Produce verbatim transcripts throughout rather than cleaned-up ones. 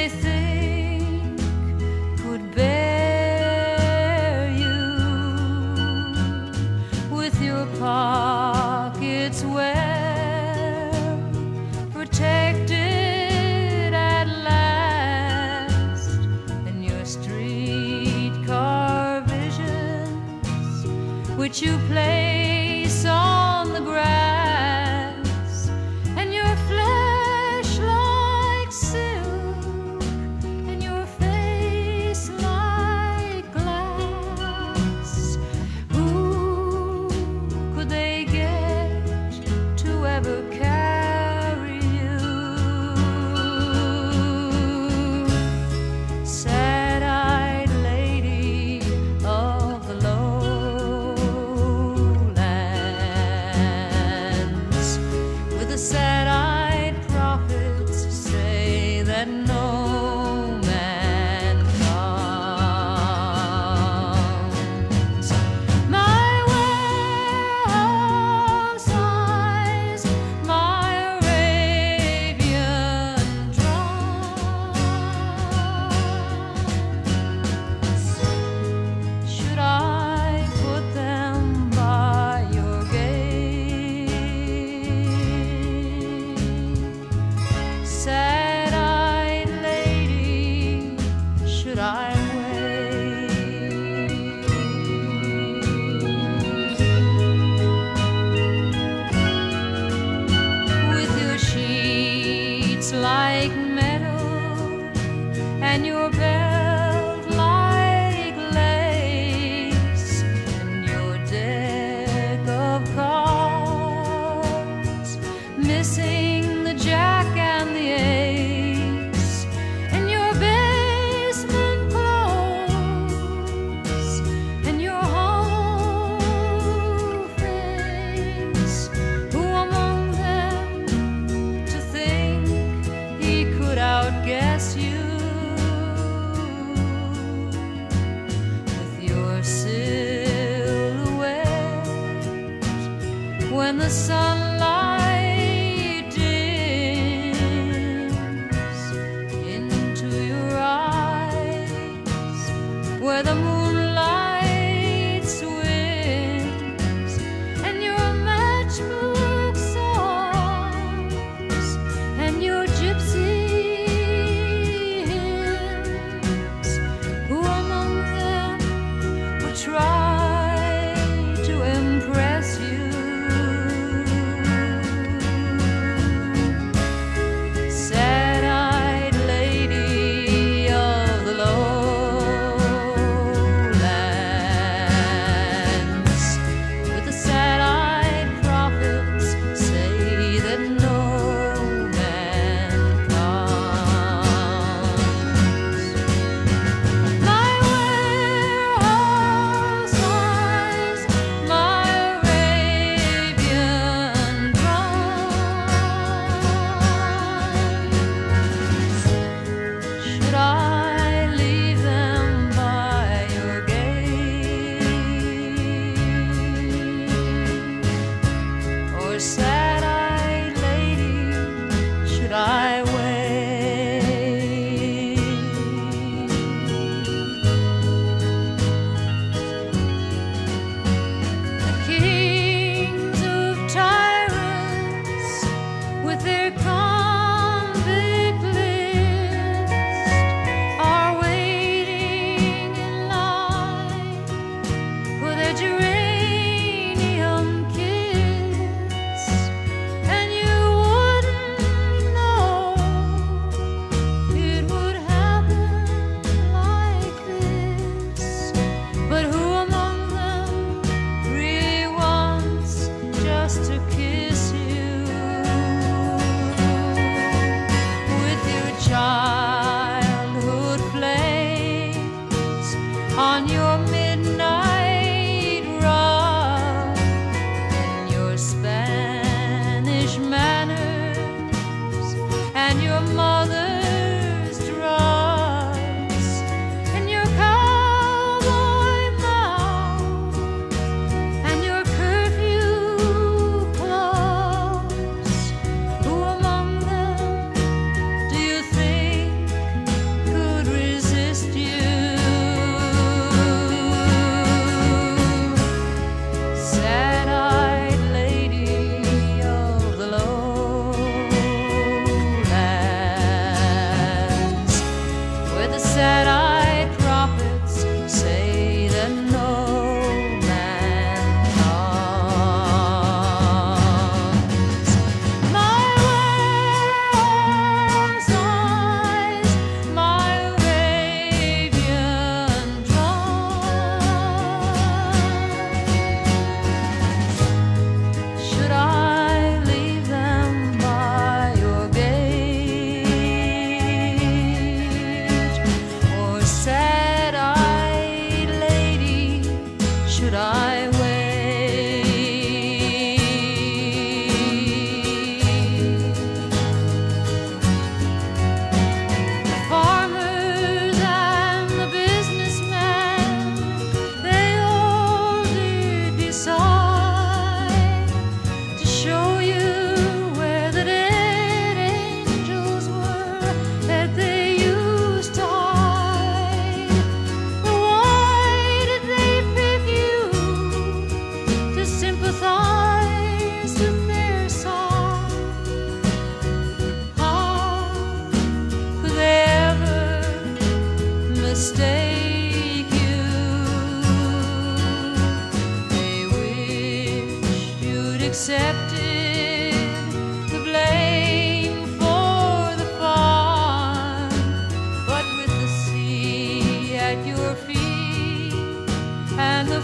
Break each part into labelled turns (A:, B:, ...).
A: they think could bear you with your pockets well protected at last, and your streetcar visions which you place on the grass, and your flesh like silk, and your face like glass. Who could they get to ever carry you? Sad-eyed lady of the lowlands, with the sad-eyed prophets say that no man comes. My warehouse eyes, my Arabian drums, should I put them by your gate? Sad-eyed lady, should I wait? With your sheets like metal and your belt like lace, and your deck of cards missing the jack and the ace, and your basement clothes, and your whole face. Who among them to think he could outguess you?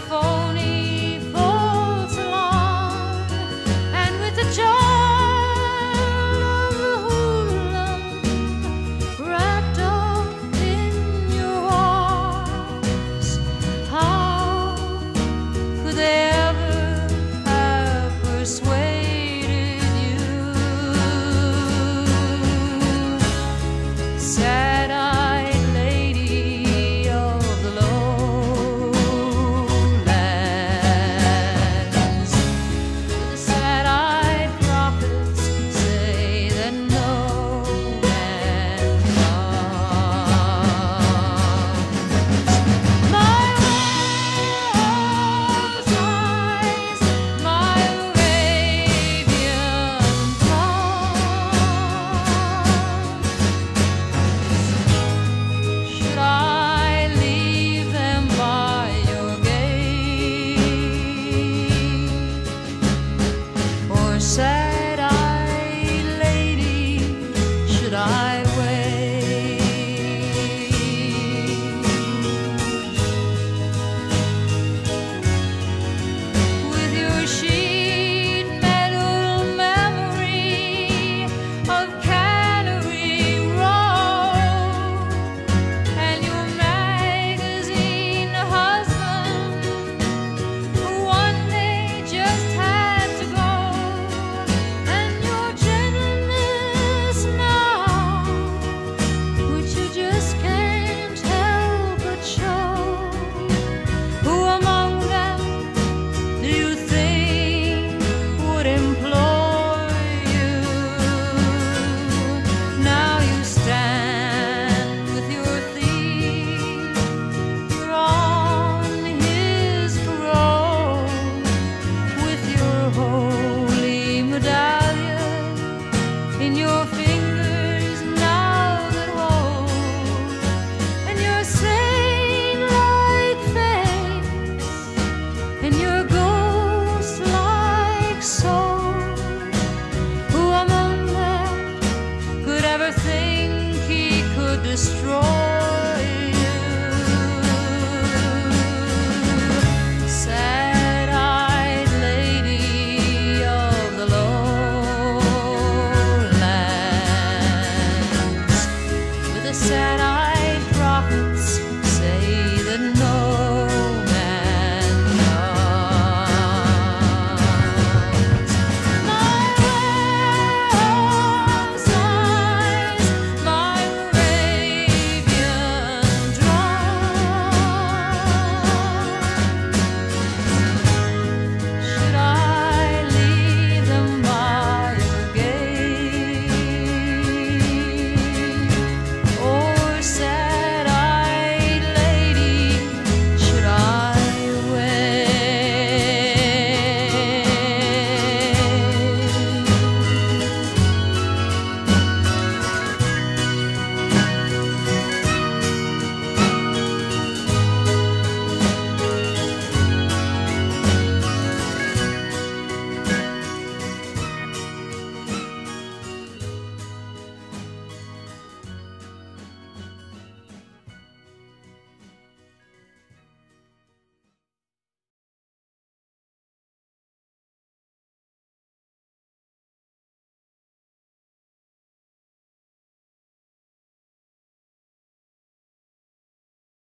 A: phony false alarm, and with the child of the hoodlum wrapped up in your arms. How could they ever have persuaded you? Sad-eyed lady of the lowlands, the sad-eyed prophets say that no man comes. My rose eyes, my Arabian palms, should I leave them by your gate? Or sad-eyed lady, should I wait? With your sheet metal memory of Cannery Row, and your magazine husband who one day just had to go, and your gentleness now, which you just can't help but show. Who among them do you think would employ you? Now you stand with your thief, you're on his parole, with your holy medallion in your fingers now that hold, and your saint-like face, and your ghost-like soul. Who among them could ever think he could destroy you? Sad-eyed lady of the lowlands, with a sad